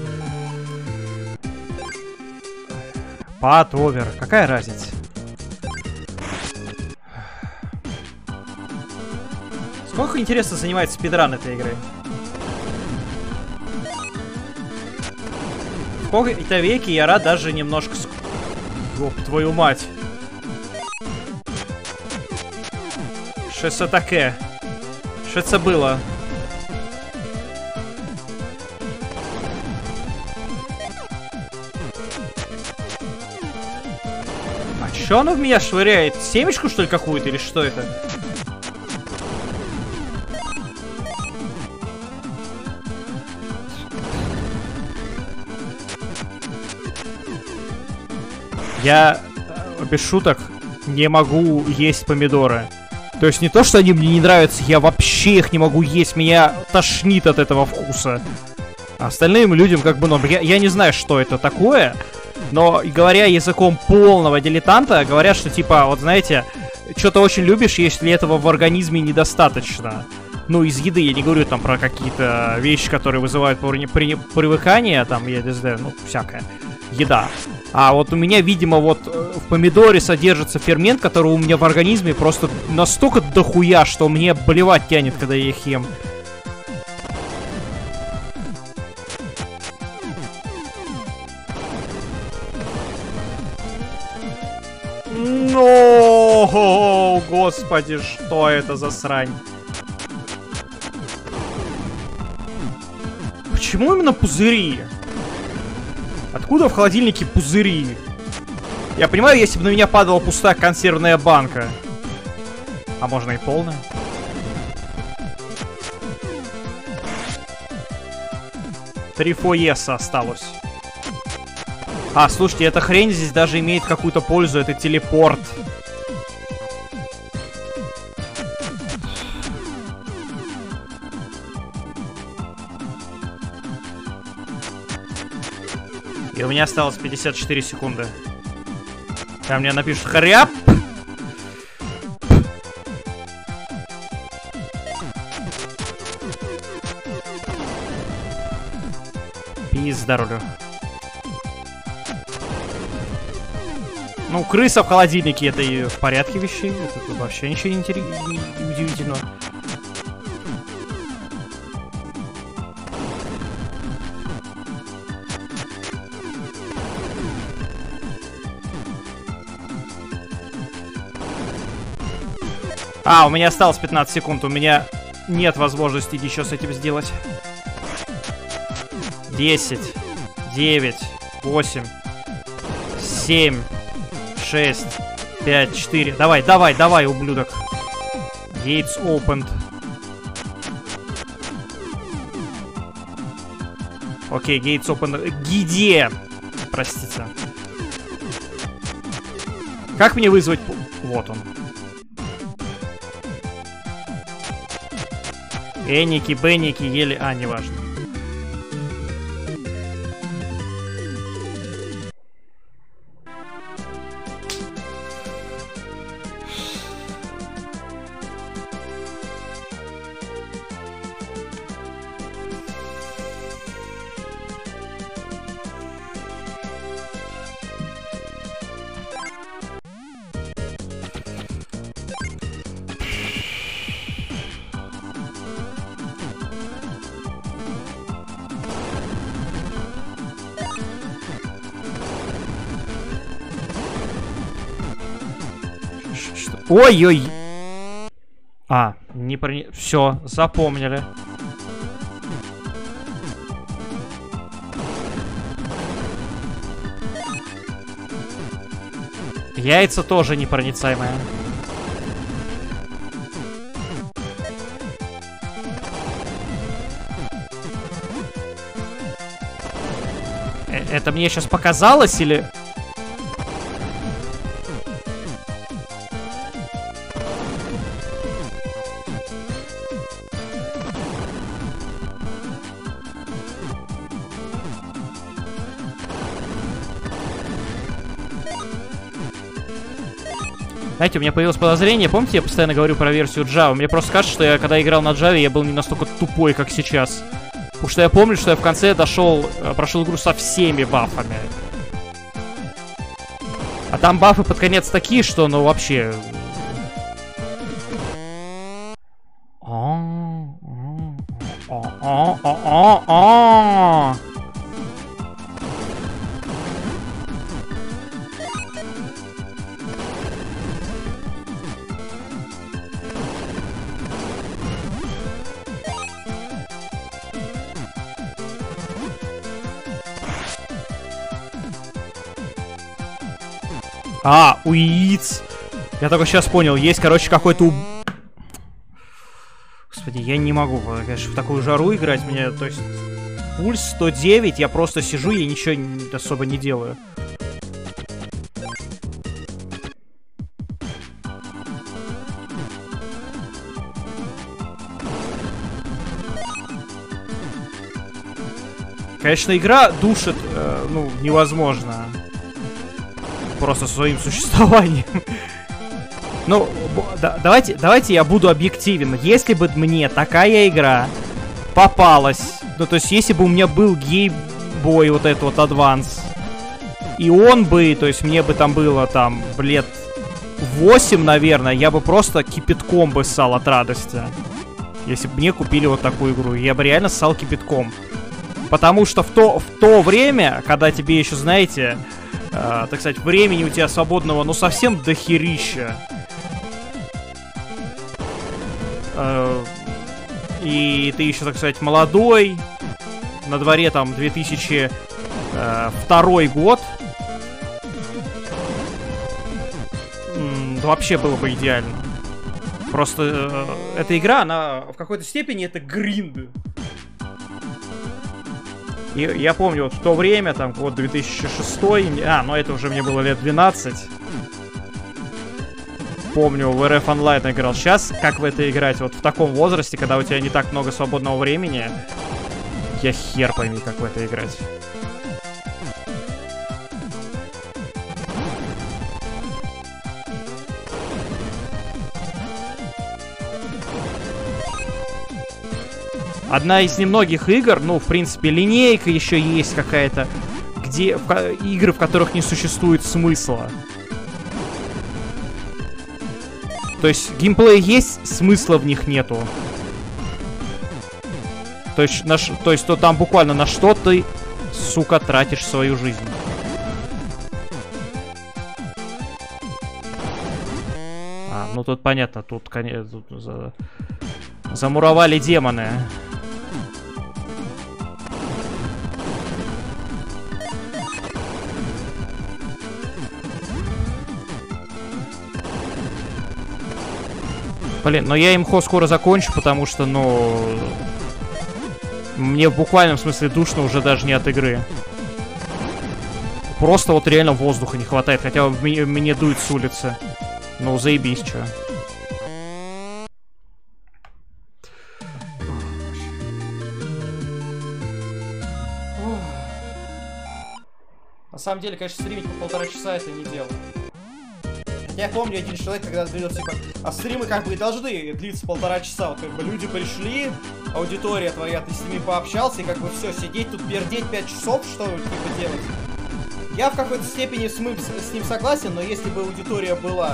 Пад-овер. Какая разница? Сколько, интересно, занимает спидран этой игры? В кои-то веки я рад даже немножко... Ёб твою мать. Что це таке? Что це было? А чё оно в меня швыряет? Семечку, что ли, какую-то? Или что это? Я, без шуток, не могу есть помидоры. То есть не то, что они мне не нравятся, я вообще их не могу есть. Меня тошнит от этого вкуса. А остальным людям как бы норм. Я не знаю, что это такое, но, говоря языком полного дилетанта, говорят, что типа, вот знаете, что-то очень любишь, если этого в организме недостаточно. Ну, из еды, я не говорю там про какие-то вещи, которые вызывают привыкание, там, я не знаю, ну, всякое. еда. А вот у меня, видимо, вот в помидоре содержится фермент, который у меня в организме просто настолько дохуя, что мне блевать тянет, когда я их ем. О, господи, что это за срань? Почему именно пузыри? Откуда в холодильнике пузыри? Я понимаю, если бы на меня падала пустая консервная банка. А можно и полная. Три фоеса осталось. А, слушайте, эта хрень здесь даже имеет какую-то пользу. Это телепорт. И у меня осталось 54 секунды. Там мне напишут хряп. Пиздоролю. Ну, крыса в холодильнике, это и в порядке вещей. Это тут вообще ничего не удивительного. А, у меня осталось 15 секунд. У меня нет возможности ничего с этим сделать. 10, 9, 8, 7, 6, 5, 4. Давай, давай, давай, ублюдок. Gates opened. Окей, gates opened. Где? Простите. Как мне вызвать... Вот он. Энники, Бенники, еле... А, неважно. Ой-ой. А, не прони... Все, запомнили. Яйца тоже непроницаемые. Это мне сейчас показалось или... Знаете, у меня появилось подозрение, помните, я постоянно говорю про версию Java? Мне просто кажется, что я когда играл на Java, я был не настолько тупой, как сейчас. Потому что я помню, что я в конце прошел игру со всеми бафами. А там бафы под конец такие, что, ну, вообще... А, уиц. Я только сейчас понял, есть, короче, какой-то... Господи, я не могу, конечно, в такую жару играть. Мне, то есть, пульс 109, я просто сижу, я ничего особо не делаю. Конечно, игра душит, ну, невозможно. Просто своим существованием. Ну, давайте я буду объективен. Если бы мне такая игра попалась, ну, то есть, если бы у меня был Game Boy вот этот вот Advance, и он бы, то есть мне бы там было там лет 8, наверное, я бы просто кипятком бы ссал от радости. Если бы мне купили вот такую игру. Я бы реально ссал кипятком. Потому что в то время, когда тебе еще, знаете, так сказать, времени у тебя свободного, ну, совсем дохерища. И ты еще, так сказать, молодой. На дворе там 2002 год. Вообще было бы идеально. Просто эта игра, она в какой-то степени это гринд. И я помню, вот в то время, там, год 2006, ну это уже мне было лет 12. Помню, в RF Online играл. Сейчас, как в это играть, вот в таком возрасте, когда у тебя не так много свободного времени, я хер пойми, как в это играть. Одна из немногих игр, ну, в принципе, линейка еще есть какая-то, где игры, в которых не существует смысла. То есть геймплей есть, смысла в них нету. То есть то там буквально на что ты, сука, тратишь свою жизнь. Ну тут понятно, тут, конечно, замуровали демоны. Блин, но я имхо скоро закончу, потому что, ну... Мне в буквальном смысле душно уже даже не от игры. Просто вот реально воздуха не хватает, хотя бы мне дует с улицы. Ну, заебись, чё. На самом деле, конечно, стримить по 1,5 часа это не дело. Я помню, один человек, когда говорил, типа, а стримы как бы и должны длиться 1,5 часа. Вот как бы люди пришли, аудитория твоя, ты с ними пообщался, и как бы все, сидеть тут пердеть 5 часов, что типа делать? Я в какой-то степени с ним согласен, но если бы аудитория была...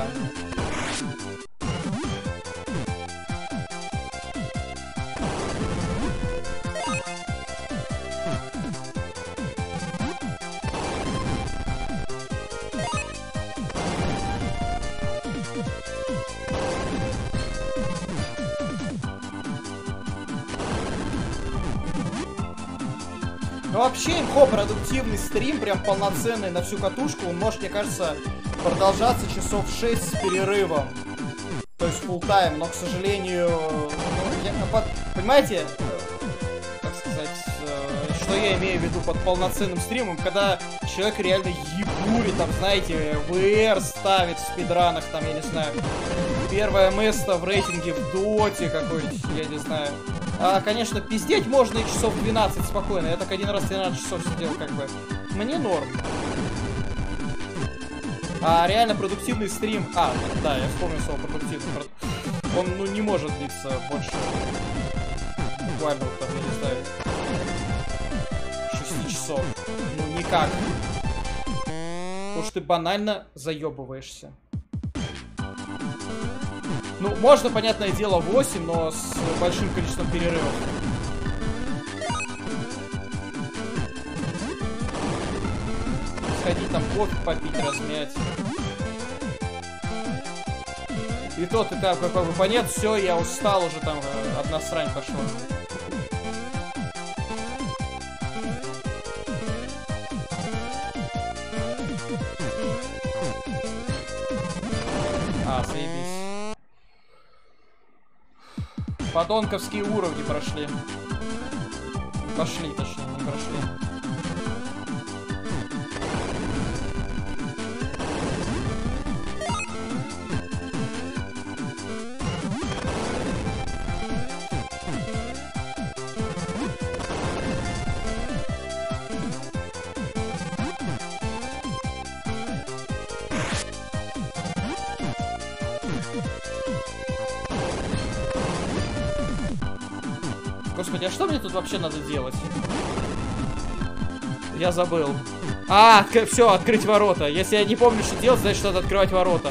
Ну вообще, имхо, продуктивный стрим, прям полноценный на всю катушку, он может, мне кажется, продолжаться часов 6 с перерывом. То есть full time, но, к сожалению, понимаете, как сказать, что я имею в виду под полноценным стримом, когда человек реально ебурит, там, знаете, VR ставит в спидранах, там, я не знаю, первое место в рейтинге в доте какой-нибудь, я не знаю. Конечно, пиздеть можно и часов 12 спокойно. Я так один раз 13 часов сидел, как бы. Мне норм. А реально продуктивный стрим... да, я вспомнил слово продуктивный. Он, ну, не может длиться больше... Буквально, там, я не знаю... 6 часов. Ну, никак. Потому что ты банально заебываешься. Ну, можно, понятное дело, 8, но с большим количеством перерывов. Сходить там кофе попить, размять. И то ты там как бы понятно, все, я устал уже, там одна срань пошла. Заебись. Подонковские уровни прошли. Пошли, точнее, не прошли. Господи, а что мне тут вообще надо делать? Я забыл. А, все, открыть ворота. Если я не помню, что делать, значит, надо открывать ворота.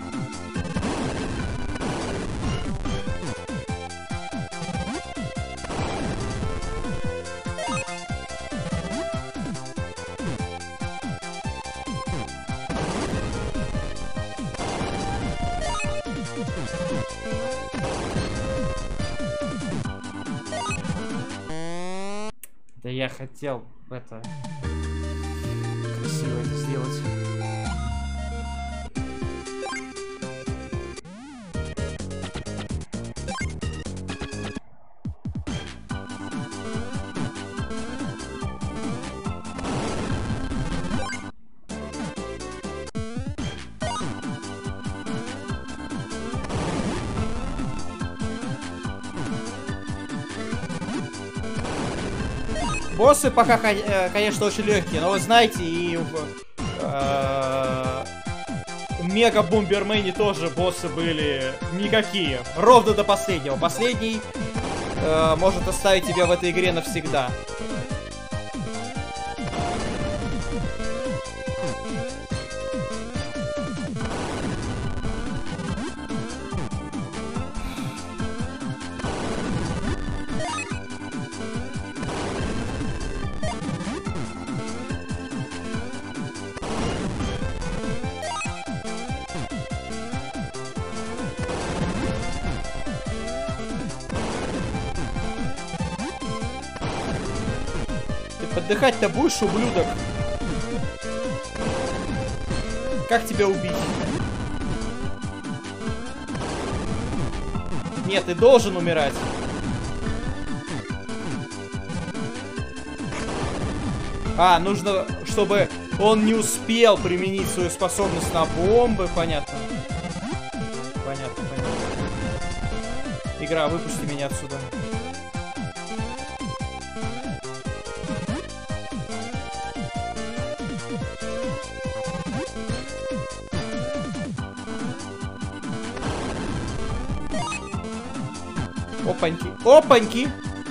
Да я хотел это... красиво это сделать. Боссы пока, конечно, очень легкие, но вы знаете, и в Мега Бомбермене тоже боссы были никакие. Ровно до последнего. Последний может оставить тебя в этой игре навсегда. Отдыхать-то будешь, ублюдок? Как тебя убить? Нет, ты должен умирать. А, нужно, чтобы он не успел применить свою способность на бомбы. Понятно. Понятно, понятно. Игра, выпусти меня отсюда. Опаньки. Опаньки!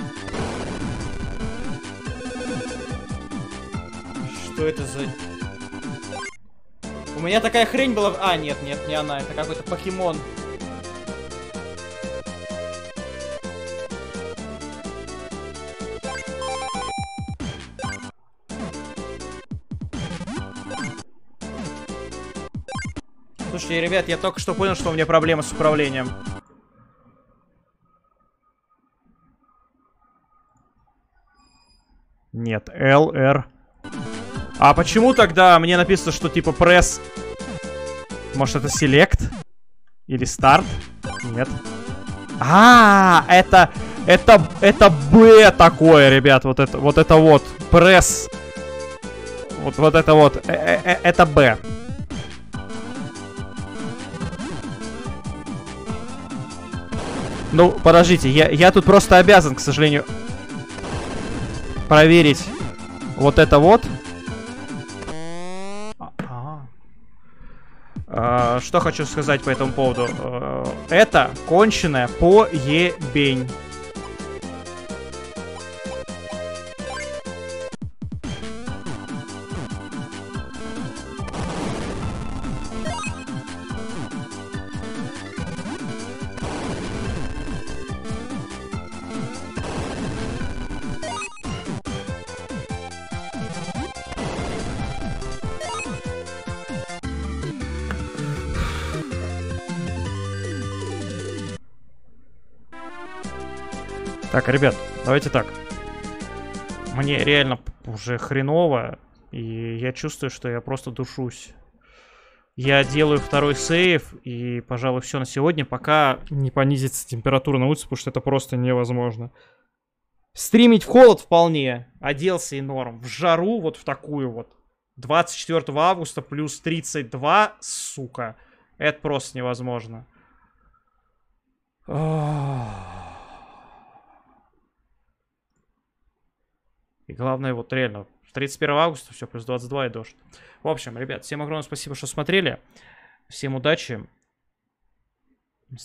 Что это за... У меня такая хрень была... А, нет, нет, не она. Это какой-то покемон. Слушайте, ребят, я только что понял, что у меня проблемы с управлением. Нет, L, R. А почему тогда мне написано, что типа пресс... Может это Select? Или Start? Нет. А, это B такое, ребят. Вот это вот. Пресс. Вот это вот. Это B. Ну, подождите, я тут просто обязан, к сожалению, проверить вот это вот. Что хочу сказать по этому поводу. Это конченая поебень. Так, ребят, давайте так. Мне реально уже хреново, и я чувствую, что я просто душусь. Я делаю второй сейв, и, пожалуй, все на сегодня, пока не понизится температура на улице, потому что это просто невозможно. Стримить в холод вполне, оделся и норм. В жару вот в такую вот. 24 августа плюс 32, сука. Это просто невозможно. И главное, вот реально, 31 августа, все, плюс 22 и дождь. В общем, ребят, всем огромное спасибо, что смотрели. Всем удачи.